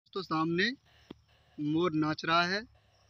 तो सामने मोर नाच रहा है।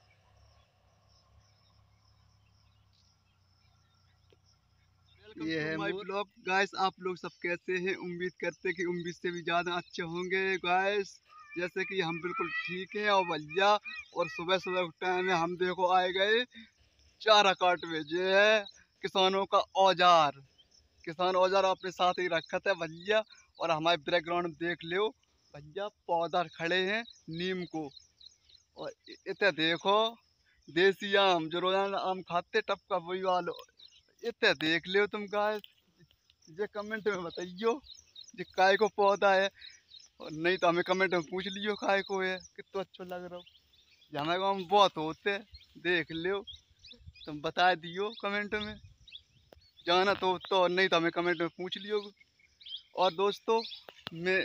ये है माय ब्लॉग गाइस। आप लोग सब कैसे हैं? उम्मीद करते हैं कि उम्मीद से भी ज़्यादा अच्छे होंगे गाइस। जैसे कि हम बिल्कुल ठीक हैं। और भैया और सुबह सुबह टाइम में हम देखो आए गए चारा काटवे। ये है किसानों का औजार। किसान औजार अपने साथ ही रखा था भैया। और हमारे बैकग्राउंड देख लो भैया, पौधा खड़े हैं नीम को। और इतने देखो देसी आम, जो रोजाना आम खाते टपका वही वालो। इतने देख लियो तुम गाइस। ये कमेंट में बताइयो ये काय को पौधा है। और नहीं तो हमें कमेंट में पूछ लियो काय को है, कितना अच्छा लग रहा हो। ये हमारे गाँव में बहुत होते, देख लियो। तुम बता दियो कमेंट में, जाना तो नहीं तो हमें कमेंट में पूछ लियो। और दोस्तों, मैं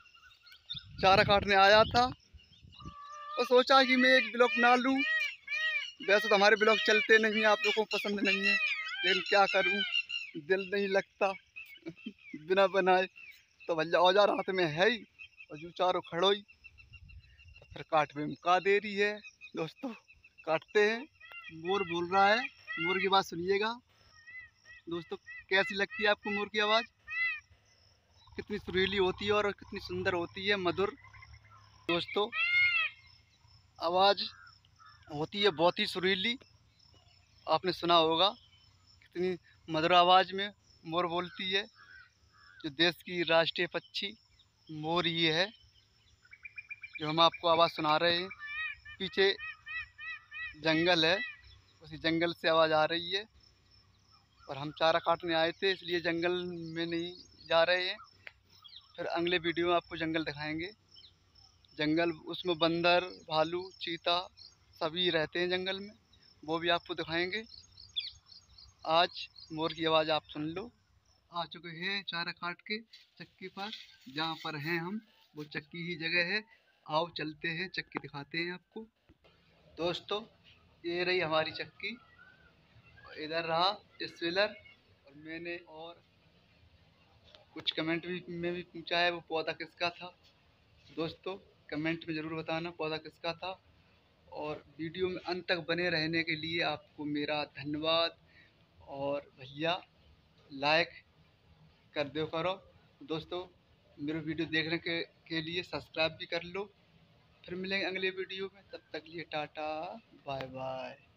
चारा काटने आया था और सोचा कि मैं एक ब्लॉग बना लूँ। वैसे तो हमारे ब्लॉग चलते नहीं हैं, आप लोगों को पसंद नहीं है, लेकिन क्या करूँ, दिल नहीं लगता बिना बनाए। तो भैया औजार हाथ में है ही और जो चारों खड़ो ही, तो फिर काट में का दे रही है। दोस्तों काटते हैं। मोर बोल रहा है, मोर की बात सुनिएगा दोस्तों। कैसी लगती है आपको मोर की आवाज़? कितनी सुरीली होती है और कितनी सुंदर होती है, मधुर। दोस्तों आवाज़ होती है बहुत ही सुरीली। आपने सुना होगा कितनी मधुर आवाज़ में मोर बोलती है। जो देश की राष्ट्रीय पक्षी मोर ये है, जो हम आपको आवाज़ सुना रहे हैं। पीछे जंगल है, उसी जंगल से आवाज़ आ रही है। और हम चारा काटने आए थे, इसलिए जंगल में नहीं जा रहे हैं। फिर अगले वीडियो में आपको जंगल दिखाएंगे। जंगल, उसमें बंदर, भालू, चीता सभी रहते हैं जंगल में, वो भी आपको दिखाएंगे। आज मोर की आवाज़ आप सुन लो। आ चुके हैं चारा काट के चक्की पर। जहाँ पर हैं हम, वो चक्की ही जगह है। आओ चलते हैं, चक्की दिखाते हैं आपको। दोस्तों ये रही हमारी चक्की, इधर रहा स्पेलर। और मैंने और कुछ कमेंट भी में भी पूछा है वो पौधा किसका था। दोस्तों कमेंट में ज़रूर बताना पौधा किसका था। और वीडियो में अंत तक बने रहने के लिए आपको मेरा धन्यवाद। और भैया लाइक कर दो करो। दोस्तों मेरे वीडियो देखने के लिए सब्सक्राइब भी कर लो। फिर मिलेंगे अगले वीडियो में, तब तक लिए टाटा बाय बाय।